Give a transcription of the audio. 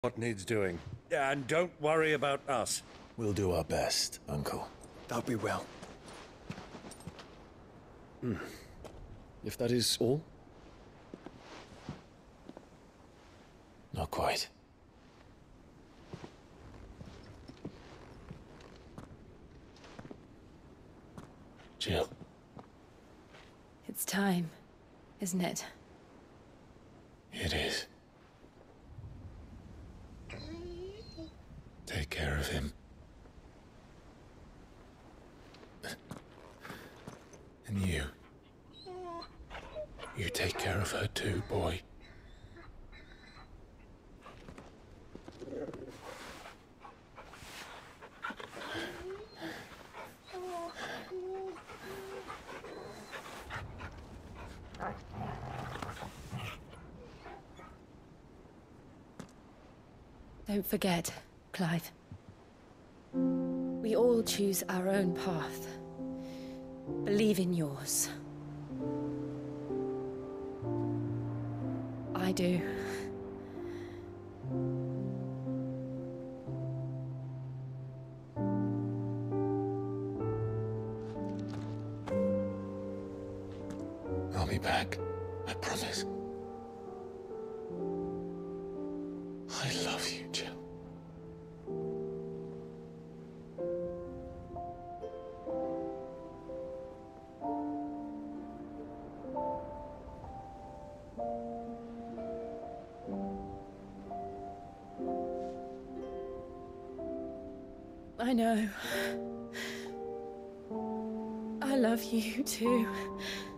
what needs doing. And don't worry about us. We'll do our best, Uncle. That'll be well. If that is all? Not quite. Jill. It's time, isn't it? It is. Take care of him. And you. You take care of her too, boy. Don't forget, Clive. We all choose our own path. Believe in yours. I do. I'll be back. I promise. I love you, Jill. I know. I love you too.